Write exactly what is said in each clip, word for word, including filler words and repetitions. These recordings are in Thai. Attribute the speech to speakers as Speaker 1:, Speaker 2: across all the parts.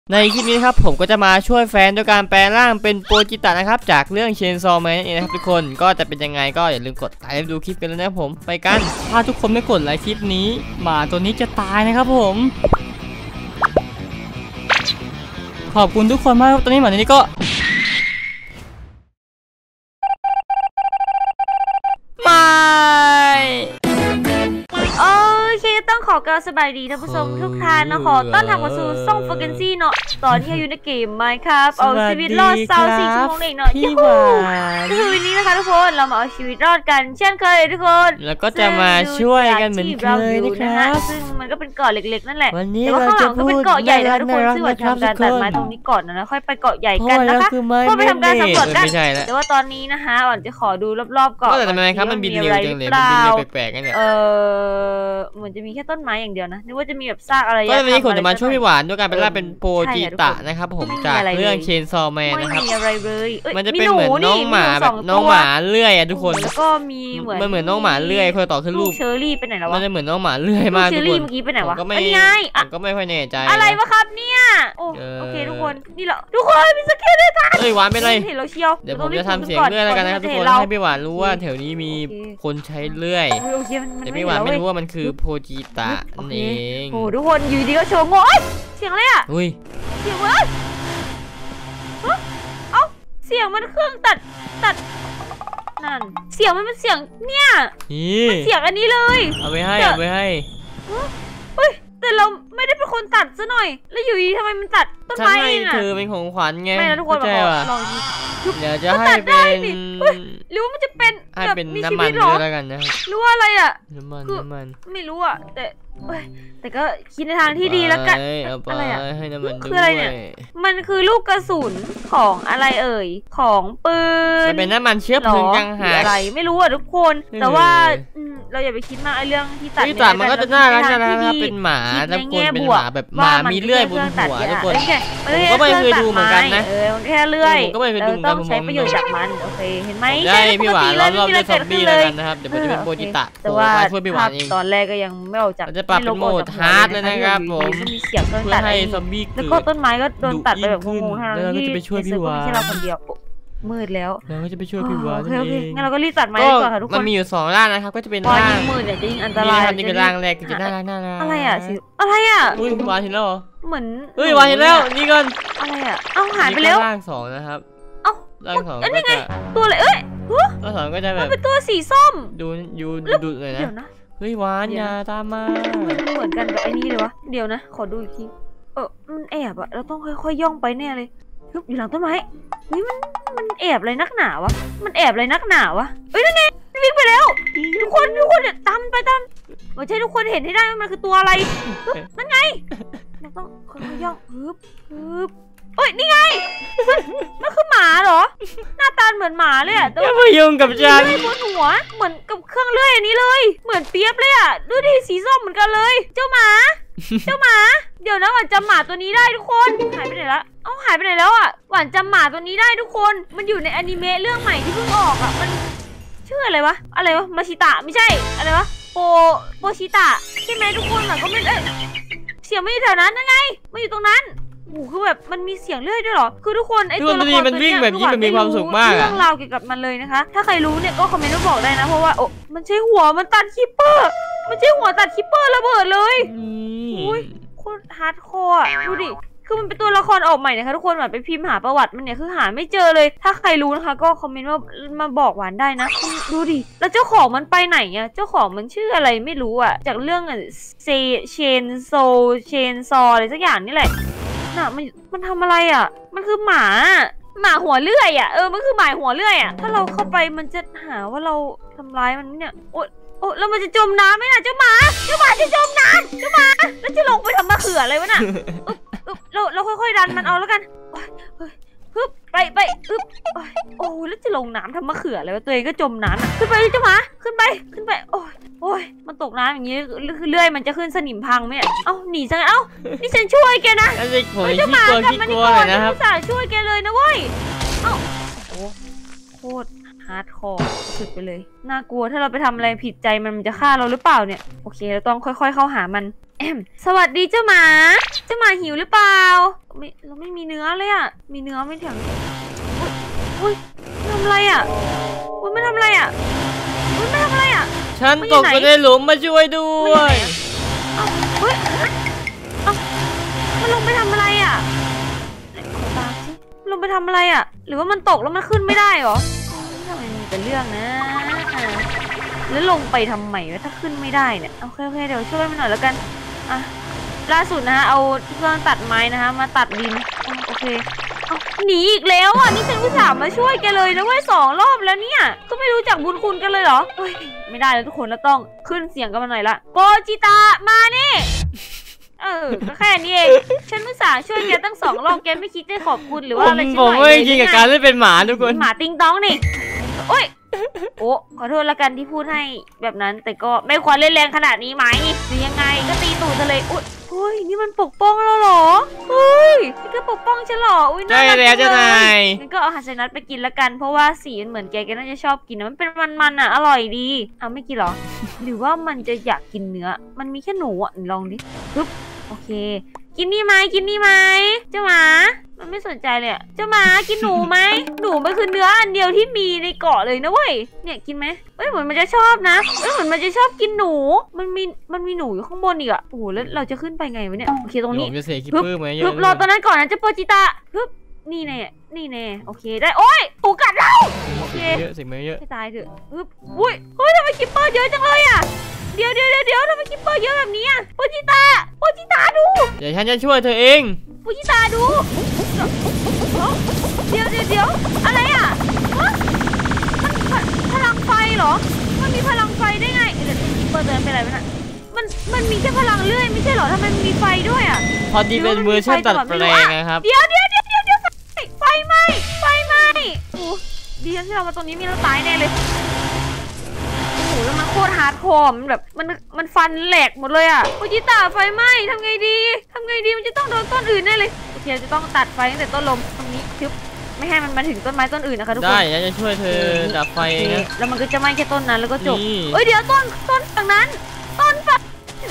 Speaker 1: ในคลิปนี้ครับผมก็จะมาช่วยแฟนด้วยการแปลร่างเป็นโปรจิตะนะครับจากเรื่องเชนซอว์แมนนั่นเองนะครับทุกคนก็จะเป็นยังไงก็อย่าลืมกดไลค์ดูคลิปกันเลยนะผมไปกันถ้าทุกคนไม่กดไลค์คลิปนี้หมาตัวนี้จะตายนะครับผมขอบคุณทุกคนมากครับตอนนี้หมาตัวนี้ก็ไม่
Speaker 2: โอเคต้องขอกล่าวสบายดีท่านผู้ชมทุกท่านนะขอต้อนรับเข้าสู่ซ่องโฟกันซี่เนาะตอนที่อยู่ในเกมไมค์ครับเอาชีวิตรอดเศร้าสี่ชั่วโมงเองเนาะพี่หวานคือวันนี้นะคะทุกคนเรามาเอาชีวิตรอดกันเช่นเคยทุกคน
Speaker 1: แล้วก็จะมาช่วยกันเหมือนเคยนะครับ
Speaker 2: ซึ่งมันก็เป็นเกาะเล็กๆนั่นแหละแต่ว่าข้างหลังก็เป็นเกาะใหญ่เลยทุกคนซึ่งเราทำการตัดไม้ตรงนี้ก่อนนะค่อยไปเกาะใหญ่กันนะคะก็ไปทำการสำรวจกันแต่ว่าตอนนี้นะคะอ่อนจะขอดูรอบๆเกาะ
Speaker 1: แต่ทำไมครับมันบินเร็วจังเลยมันบินเร็วแปลกๆกันเนี่ย
Speaker 2: เออเหมือนจะมีแค่ต้นไม้อย่างเดียวนะนึกว่าจะมีแบบซากอะไร
Speaker 1: ก็วันนี้ผมจะมาช่วยพี่หวานด้วยการเป็นล่าเป็นโปรจิตะนะครับผมจากเรื่องเชนซอว์แมนนะครับมันจะเป็นเหมือนน้องหมาแบบน้องหมาเลื่อยอะทุกคน
Speaker 2: แล้วก็มีเหมือน
Speaker 1: มันเหมือนน้องหมาเลื่อยคนต่อขึ้นรูป
Speaker 2: เชอรี่ไปไหนแล้ววะ
Speaker 1: มันจะเหมือนน้องหมาเลื่อยมากทุกคน
Speaker 2: เชอรี่เมื่อกี้ไปไหนวะ
Speaker 1: ก็ไม่ก็ไม่ค่อยแน่ใจ
Speaker 2: อะไรวะครับเนี่ยโอเคทุกคนนี่เหรอทุกคนมีสเก็ตด้วยกัน
Speaker 1: เอ้ยหวานเป็นไร
Speaker 2: เห็นเราเชียว
Speaker 1: เดี๋ยวผมจะทำเสียงเลื่อยแล้วกันนะครับทุกคนให้พี่หวานรู้ว่าแถวนี้มีคนใช้เลื่อยแต่พี่หวานไม่รู้ว่ามันคือโปรจิตะเอง
Speaker 2: โอ้ทุกคนอยู่ดีก็โชว์งอยเสียงอะไรอ่ะ
Speaker 1: อุ้ย
Speaker 2: เสียงอะไรเอ้าเสียงมันเครื่องตัดตัดนั่นเสียงมันเป็นเสียงเนี่ยมันเสียงอันนี้เลย
Speaker 1: เอาไปให้เอาไปให้
Speaker 2: เฮ้ยแต่เราไม่ได้เป็นคนตัดซะหน่อยแล้วอยู่ดีทำไมมันตัดต้นไม้เองอ่ะ
Speaker 1: เธอเป็นของขวัญไง
Speaker 2: ไม่นะทุกคนลอง
Speaker 1: เดี๋ยวจะให้เป็น
Speaker 2: หรือว่ามันจะเป็น
Speaker 1: ให้เป็นน้ำมันด้วยแล้วกันนะ
Speaker 2: หรือว่าอะไรอ่ะ
Speaker 1: น้ำมันน้ำมัน
Speaker 2: ไม่รู้อ่ะแต่แต่ก็คิดในทางที่ดีแล้วกัน
Speaker 1: อะไรอ่ะให้น้ำมัน
Speaker 2: คืออะไรเนี่ยมันคือลูกกระสุนของอะไรเอ่ยของปืน
Speaker 1: จะเป็นน้ำมันเชื้อเพลิงยังหา
Speaker 2: อะไรไม่รู้อ่ะทุกคนแต่ว่าเราอย่าไปคิดมากไอ้เรื่องที่ตัด
Speaker 1: เนี่ยมันก็จะน่ารักนะครับเป็นหมาแล้วคนเป็นหมาแบบหมามีเลื่อยบนหัวทุกคนผมก็ไม่เคยดูเหมือนกันนะ
Speaker 2: เออแค่เลื่อย
Speaker 1: ผมก็ไม่เคยดู
Speaker 2: ต้องใช้ประโยชน์จากมันโอเคเห็นไหม
Speaker 1: ได้พี่หวานรอบๆด้วยซอมบี้แล้วกันนะครับเดี๋ยวผมจะเป็นโปรจิตะ
Speaker 2: แต่ว่า
Speaker 1: ช่วยพี่หวานเอง
Speaker 2: ตอนแรกก็ยังไม่ออกจาก
Speaker 1: จะปรับเป็นโหมดฮาร์ดเลยนะครับผม
Speaker 2: มีเสียงเครื่องตัดแล้วก็ต้นไม้ก็โดนตัดไปแบบงงๆทั้งที่ไม่ใช่เราคนเดียวมืดแล้ว
Speaker 1: เราก็จะไปช่วยพี่หวาน
Speaker 2: โอเคงั้นเราก็รีบตัดไม้ก่อนค่ะทุกคน
Speaker 1: มันมีอยู่สองร่างนะครับก็จะเป็นร่าง
Speaker 2: มืดเนี่ยจะยิ่งอันตราย
Speaker 1: นี่เป็นร่างแรกจะน่ารักน่ารัก
Speaker 2: อะไรอ่ะสิอะไรอ่ะ
Speaker 1: อุ้ยวานเห็นแล้วเหรอ
Speaker 2: เหมือน
Speaker 1: เฮ้ยวานเห็นแล้วนี่ก่อน
Speaker 2: อะไรอ่ะเอ้าหายไปแล้ว
Speaker 1: ร่างสองนะครับ
Speaker 2: เอ้า
Speaker 1: ร่างสอง
Speaker 2: อันนี้ไงตัวอะไรเอ้ย
Speaker 1: ร่างสองก็จะแบบ
Speaker 2: เป็นตัวสีส้ม
Speaker 1: ดูยูดูเลยนะเฮ้ยวานอย่าตามมา
Speaker 2: เหมือนกันกับไอ้นี่เลยวะเดี๋ยวนะขอดูอีกทีเออมันแอบอะเราต้องค่อยๆย่องไปแน่เลยอยู่หลังต้นไม้เฮ้ยมันมันแอบอะไรนักหนาวะมันแอบอะไรนักหนาวะเอ้ยนั่นไงวิ่งไปแล้วทุกคนทุกคนตามไปตามไม่ใช่ทุกคนเห็นให้ได้ว่ามันคือตัวอะไรนั่นไงเราต้องค่อยๆย่องฮึบฮึบเอ้ยนี่ไงมันคือหมาเหรอหน้าตาเหมือนหมาเลยอะ
Speaker 1: อย่าไปยุ่งกับฉัน
Speaker 2: เลื่อยบนหัวเหมือนกับเครื่องเลื่อยอันนี้เลยเหมือนเปียบเลยอะดูดิสีส้มเหมือนกันเลยเจ้าหมาเจ้าหมาเดี๋ยวนะหวานจำหมาตัวนี้ได้ทุกคนหายไปไหนละเอ้าหายไปไหนแล้วอ่ะหวานจำหมาตัวนี้ได้ทุกคนมันอยู่ในอนิเมะเรื่องใหม่ที่เพิ่งออกอ่ะมันชื่ออะไรวะอะไรวะมาชิตะไม่ใช่อะไรวะโปโปชิตะใช่ไหมทุกคนหวานก็ไม่เอ้ยเสียงไม่อยู่แถวนั้นนั่นไงมาอยู่ตรงนั้นโอ้คือแบบมันมีเสียงเลื่อยด้วยเหรอคือทุกคนไอตัวละครตัวนี้
Speaker 1: แบบนี้มันมีความสุขมาก
Speaker 2: เรื่องราวเกี่ยวกับมันเลยนะคะถ้าใครรู้เนี่ยก็คอมเมนต์มาบอกได้นะเพราะว่าโอ้มันใช่หัวมันตัดคิปเปอร์มันใช่หัวตัดคิปเปอร์ระเบิดเลยอุ้ยโคตรฮาร์ดคอร์ดูดิคือมันเป็นตัวละครออกใหม่นะคะทุกคนหวานไปพิมพ์หาประวัติมันเนี่ยคือหาไม่เจอเลยถ้าใครรู้นะคะก็คอมเมนต์มามาบอกหวานได้นะดูดิแล้วเจ้าของมันไปไหนอ่ะเจ้าของมันชื่ออะไรไม่รู้อ่ะจากเรื่องเซเชนโซเชนซออะไรสักอย่างนี่แหละน่ะมันมันทำอะไรอ่ะมันคือหมาหมาหัวเลื่อยอ่ะเออมันคือหมาหัวเลื่อยอ่ะถ้าเราเข้าไปมันจะหาว่าเราทำร้ายมันเนี่ยโอ๊ยโอ้แล้วมันจะจมน้ำไหมล่ะเจ้าหมาเจ้าหมาจะจมน้ำเจ้าหมาแล้วจะลงไปทำมะเขืออะไรวะน่ะอึ๊บอึ๊บเราเราค่อยๆดันมันเอาแล้วกันฮึบไปไปอึ๊บโอ้แล้วจะลงน้ำทำมะเขืออะไรวะตัวเองก็จมน้ำขึ้นไปเจ้าหมาขึ้นไปขึ้นไปโอ้ยโอ้ยมันตกน้ำอย่างนี้เลื่อยมันจะขึ้นสนิมพังไหมเอ้าหนีซะงั้นเอ้านี่ฉันช่วยแกนะ
Speaker 1: เจ้าหมากลับมานี่ก่อน
Speaker 2: นะอุตส่าห์ช่วยแกเลยนะเว้ยเอ้าโอ้โคตรฮาร์ดคอร์สุดไปเลยน่ากลัวถ้าเราไปทำอะไรผิดใจมันจะฆ่าเราหรือเปล่าเนี่ยโอเคเราต้องค่อยๆเข้าหามันสวัสดีเจ้าหมาเจ้าหมาหิวหรือเปล่าไม่เราไม่มีเนื้อเลยอ่ะมีเนื้อไม่ถึงอุ้ยทำอะไรอ่ะอุ้ยไม่ทำอะไรอ่ะอุ้ยไม่ทำอะไรอ่ะ
Speaker 1: ฉันตกไปในหลุมมาช่วยด้วย
Speaker 2: เอ้าเฮ้ยเอ้ามันลงไปทำอะไรอ่ะขอตาสิลงไปทำอะไรอ่ะหรือว่ามันตกแล้วมันขึ้นไม่ได้หรอทำไมมีแต่เรื่องนะแล้วลงไปทำไมวะถ้าขึ้นไม่ได้เนี่ยโอเคโอเคเดี๋ยวช่วยมันหน่อยแล้วกันอ่ะล่าสุดนะฮะเอาเครื่องตัดไม้นะคะมาตัดดินโอเคหนีอีกแล้วอ่ะนี่ฉันอุตส่าห์มาช่วยแกเลยนะเว้ยสองรอบแล้วเนี่ยก็ไม่รู้จักบุญคุณกันเลยเหรอเฮ้ยไม่ได้แล้วทุกคนแล้วต้องขึ้นเสียงกันมาหน่อยละโปจิตะมานี่เออก็แค่นี้เองฉันอุตส่าห์ช่วยแกตั้งสองรอบแกไม่คิดจะขอบคุณหรือว่าอะไรฉันหน่อยเลยผม
Speaker 1: ไม่จริงกับการเล่นเป็นหมาทุกคน
Speaker 2: หมาติงต้องนี่โอ้ยโอ้ขอโทษละกันที่พูดให้แบบนั้นแต่ก็ไม่ควรเล่นแรงขนาดนี้ไหมหรือยังไงก็ตีตูดทะเลอุ้ยเฮ้ยนี่มันปกป้องเราเหรอเฮ้ยนี่ก็ปกป้องฉันเหรออุ้ยน่ารักจังเลยงั้นก็เอาอาหารไซนัทไปกินละกันเพราะว่าสีมันเหมือนแกแกน่าจะชอบกินนะมันเป็นมันๆอ่ะอร่อยดีเอาไม่กินหรอหรือว่ามันจะอยากกินเนื้อมันมีแค่หนูอ่ะลองดิปึ๊บโอเคกินนี่ไหมกินนี่ไหมเจ้าหมามันไม่สนใจเลยอะเจ้าหมากินหนูไหมหนูมันคือเนื้ออันเดียวที่มีในเกาะเลยนะเว้ยเนี่ยกินไหมเอ้ยเหมือนมันจะชอบนะเอ้ยเหมือนมันจะชอบกินหนูมันมีมันมีหนูอยู่ข้างบนอีกอะโอ้โหแล้วเราจะขึ้นไปไงวะเนี่ยโอเคตรงนี้
Speaker 1: ผมจะเสกคิปเปอร์มาเยอะ
Speaker 2: ปึ๊บรอตอนนั้นก่อนนะเจ้าโปจิตะปึ๊บนี่แน่นี่แน่โอเคได้โอ้ยถูกกัดเราโอเค
Speaker 1: เยอะสิ่งไม่เยอะ
Speaker 2: ให้ตายเถอะปึ๊บอุ้ยเฮ้ยทำไมคิปเปอร์เยอะจังเลยอะเดี๋ยวเดี๋ยวเดี๋ยวทำไมคิปเปอร์เยอะแบบนี้อะโปจิตะโปจิตะดู
Speaker 1: เดี๋ยวฉันจะช่วยเธอเอง
Speaker 2: โปจิตะดูเดี๋ยวเดี๋ยวเดี๋ยวอะไรอ่ะมันพลังไฟเหรอมันมีพลังไฟได้ไงเดี๋ยวเปิดเตือนเป็นอะไรไหมน่ะมันมันมีแค่พลังเลื่อยไม่ใช่เหรอทำไมมันมีไฟด้วยอ่ะ
Speaker 1: พอดีเป็นเวอร์ชันตัดแปลงนะครับ
Speaker 2: เดี๋ยวเดี๋ยวเดี๋ยวเดี๋ยวเดี๋ยวไฟไหม้ไฟไหม้โอ้ดีที่เรามาตรงนี้มีเราตายแน่เลยโอ้โหแล้วมันโคตรฮาร์ดคอร์มันแบบมันมันฟันแหลกหมดเลยอ่ะโอจิตะไฟไหม้ทำไงดีทำไงดีมันจะต้องโดนต้นอื่นแน่เลยโอเคจะต้องตัดไฟตั้งแต่ต้นลมตรงนี้ทึบไม่ให้มันมาถึงต้นไม้ต้นอื่นนะคะทุกคน
Speaker 1: ได้ฉันจะช่วยเธอดับไฟนะ
Speaker 2: แล้วมันก็จะไหม้แค่ต้นนั้นแล้วก็จบเอ้ยเดี๋ยวต้นต้นฝั่งนั้นต้นฝั่ง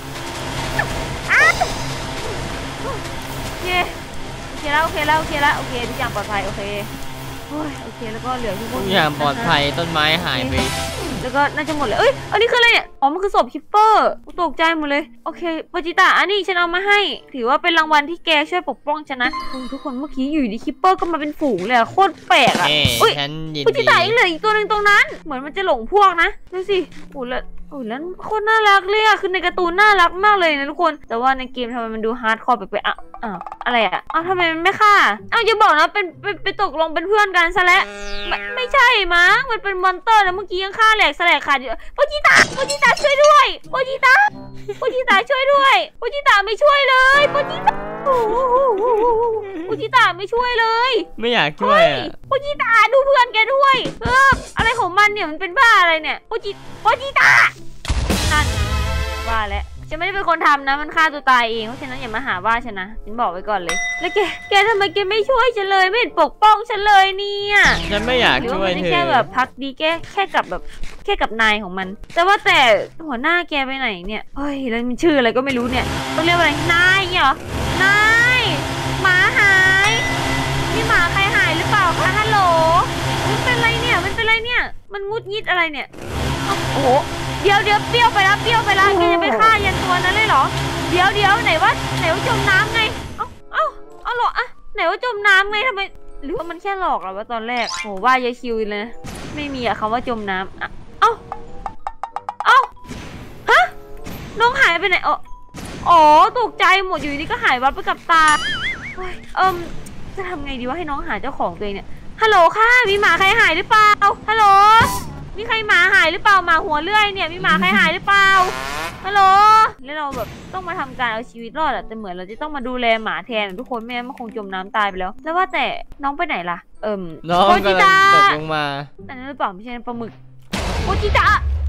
Speaker 2: โอเคโอเคแล้วโอเคแล้วโอเคแล้วโอเคทุกอย่างปลอดภัยโอเคโอเคแล้วก็เหลือทุก
Speaker 1: อย่างปลอดภัยต้นไม้หายไป
Speaker 2: แล้วก็น่าจะหมดเลยเอ้ยอันนี้คืออะไรเนี่ยอ๋อมันคือศพคิปเปอร์ตกใจหมดเลยโอเคโปจิตะอันนี้ฉันเอามาให้ถือว่าเป็นรางวัลที่แกช่วยปกป้องฉันนะทุกคนเมื่อกี้อยู่ดีคิปเปอร์ก็มาเป็นฝูงเลยโคตรแปลกอ่ะ
Speaker 1: เอ้ย
Speaker 2: โปจิตะอีกเหลืออีกตัวหนึ่งตรงนั้นเหมือนมันจะหลงพวกนะดูสิโอ้แล้วโอ้แล้วโคตรน่ารักเลยอ่ะคือในการ์ตูนน่ารักมากเลยนะทุกคนแต่ว่าในเกมทำไมมันดูฮาร์ดคอร์ไปไปอ่ะอ้าวอะไรอ่ะอ้าวทำไมมันไม่ฆ่าอ้าวอย่าบอกนะเป็นไปตกลงเป็นเพื่อนกันซะแล้วไม่ไม่ใช่มั้งมันเป็นมอนเตอร์นะเมื่อกี้ยังฆ่าแหลกแสลกขาดอยู่โปจิตะโปจิตะช่วยด้วยโปจิตะโปจิตะช่วยด้วยโปจิตะไม่ช่วยเลยโปจิตะโปจิตะไม่ช่วยเลย
Speaker 1: ไม่อยากช่วยอ่ะ
Speaker 2: โปจิตะดูเพื่อนแกด้วยเอออะไรของมันเนี่ยมันเป็นบ้าอะไรเนี่ยโปจิโปจิตะนั่นว่าแล้วฉันไม่ได้เป็นคนทำนะมันฆ่าตัวตายเองเพราะฉะนั้นอย่ามาหาว่าฉันนะฉันบอกไว้ก่อนเลยแล้วแกแกทำไมแกไม่ช่วยฉันเลยไม่เห็นปกป้องฉันเลยเนี่ย
Speaker 1: ฉันไม่อยากช่วยเธอหรือว่า
Speaker 2: ไม่แค่แบบพักดีแค่แค่กับแบบแค่กับนายของมันแต่ว่าแต่หัวหน้าแกไปไหนเนี่ยเฮ้ยแล้วมันชื่ออะไรก็ไม่รู้เนี่ยต้องเรียกอะไรนายเหรอนายหมาหายนี่หมาใครหายหรือเปล่าคะฮัลโหลมันเป็นไรเนี่ยมันเป็นไรเนี่ยมันงุดงิดอะไรเนี่ยโอ้โหเดี๋ยวเดี๋ยวเปรี้ยวไปแล้วเปรี้ยวไปแล้วแกจะไปฆ่ายันตัวนั้นเลยเหรอเดี๋ยวเดี๋ยวไหนว่าไหนว่าจมน้ำไงเอ้าเอ้าเอาหรออะไหนว่าจมน้ำไงทำไมหรือว่ามันแค่หลอกอะว่าตอนแรกโหว่ายายคิวเลยนะไม่มีอะคำว่าจมน้ำอะเอ้าเอ้าฮะน้องหายไปไหนอ๋ออ๋อตกใจหมดอยู่นี่ก็หายวับไปกับตาเอิ่มจะทำไงดีว่าให้น้องหาเจ้าของตัวเองเนี่ยฮัลโหลค่ะมีหมาใครหายหรือเปล่าฮัลโหลมีใครหมาหายหรือเปล่าหมาหัวเลื่อยเนี่ยมีหมาใครหายหรือเปล่าฮัลโหลแล้วเราแบบต้องมาทำการเอาชีวิตรอดอะแต่เหมือนเราจะต้องมาดูแลหมาแทนทุกคนไม่งั้นมันคงจมน้ำตายไปแล้วแล้วว่าแต่น้องไปไหนล่ะเอิ่ม
Speaker 1: น้องกำลังตกลงมา
Speaker 2: อันนั้นหรือเปล่าไม่ใช่ปลาหมึกโปจิตะ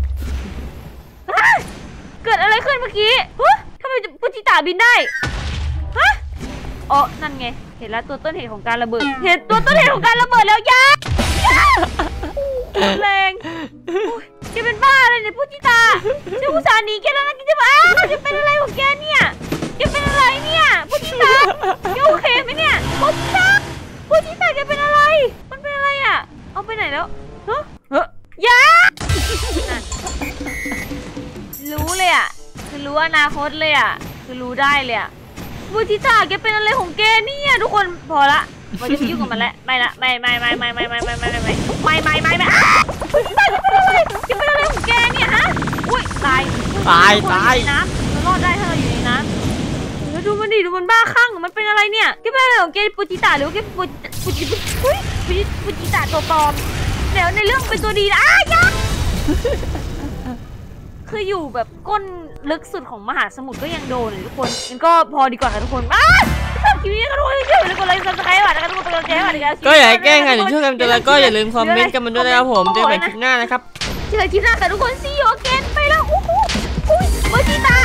Speaker 2: เกิดอะไรขึ้นเมื่อกี้ฮะทำไมโปจิตะบินได้ฮะอ๋อนั่นไงเห็นแล้วตัวต้นเหตุของการระเบิดเห็นตัวต้นเหตุของการระเบิดแล้วยาแรงแกเป็นบ้าอะไรเนี่ยปูจิตาฉันอุตส่าห์หนีแกแล้วนะแกจะบ้าจะเป็นอะไรของแกเนี่ยแกเป็นอะไรเนี่ยปูจิตาแกโอเคไหมเนี่ยปูจิตาปูจิตาแกเป็นอะไรมันเป็นอะไรอ่ะเอาไปไหนแล้วเฮ้ยเฮ้ยยารู้เลยอ่ะคือรู้อนาคตเลยอ่ะคือรู้ได้เลยอ่ะปูจิตาแกเป็นอะไรของแกเนี่ยทุกคนพอละไม่จะยุ่งกับมันแล้วไม่ละไม่ไม่ไม่ไม่ไม่ไม่ไม่ไม่ไม่ไม่ไม่ไม่ไม่ไม่ปูจิตาแกเป็นอะไรแกเป็นอะไรของแกเนี่ยฮะอุ้ยตาย
Speaker 1: ตายตาย
Speaker 2: นะมันรอดได้ถ้าเราอยู่ในน้ำแล้วดูมันดิดูมันบ้าคลั่งมันเป็นอะไรเนี่ยแกเป็นอะไรของแกปูจิตาหรือว่าแกปูปูจิปุ้ยปูจิปูจิตาตัวปลอมเดี๋ยวในเรื่องเป็นตัวดีนะอ้ายยักคืออยู่แบบก้นลึกสุดของมหาสมุทรก็ยังโดนเลยทุกคนงั้นก็พอดีกว่าค่ะทุกคนอ้าวชอบคลิปนี้กันทุกคนเชื่อเลยกดไลค์ซับสไครต์ก่อนนะครับทุกคนเป็นกำลังใจให้ก่อนนะครับ
Speaker 1: ก็อย่าให้แกล้งกันอย่าช่วยกันแล้วก็อย่าลืมคอมเมนต์กันมันด้วยนะครับผมเจอกันใหม่คลิปหน้านะครับ
Speaker 2: เจอคลิปหน้าค่ะทุกคน see you again ไปแล้วอู้หูอุ้ยปูจิตา